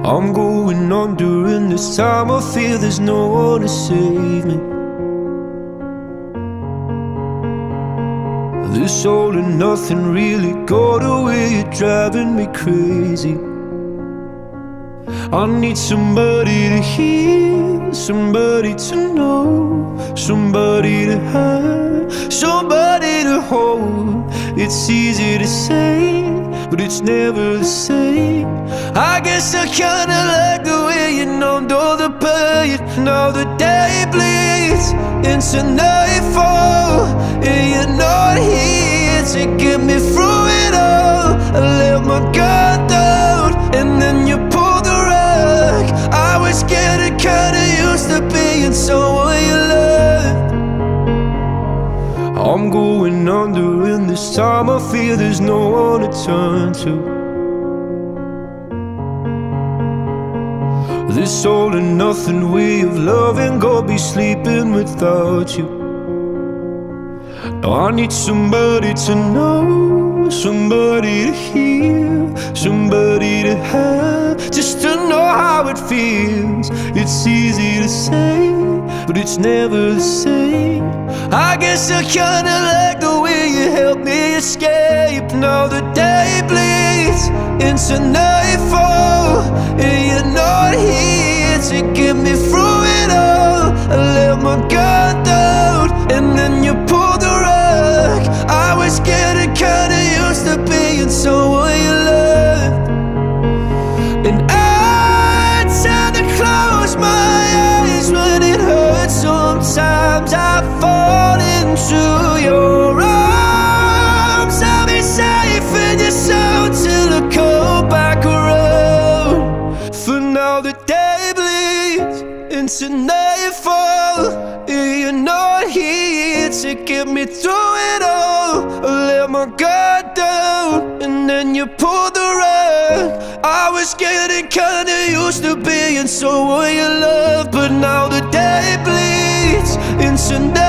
I'm going on during this time. I feel there's no one to save me. This all and nothing really got away. You're driving me crazy. I need somebody to hear, somebody to know, somebody to have, somebody to hold. It's easy to say, but it's never the same. I guess I kinda like the way you numbed all the pain. Now the day bleeds into nightfall, and you're not here to get me through it all. I let my guard down, and then you pulled the rug. I was getting kinda used to being someone you loved. I'm going under, and this time I feel there's no one to turn to. This all and nothing way of loving, go be sleeping without you. Now I need somebody to know, somebody to hear, somebody to have, just to know how it feels. It's easy to say, but it's never the same. I guess I kinda like the way you helped me escape. Now the day bleeds into nightfall, and you're not here to get me through it all. I let my guard down, and then you pulled the rug. I was getting kinda used to being someone you loved, and I tend to close my eyes when it hurts. Sometimes I fall into your arms. I'll be safe in your soul till I come back around. For now the day bleeds into nightfall, and you're not here to get me through it all. I let my guard down, and then you pulled the rug. I was getting kinda used to being someone you love, but now the day bleeds into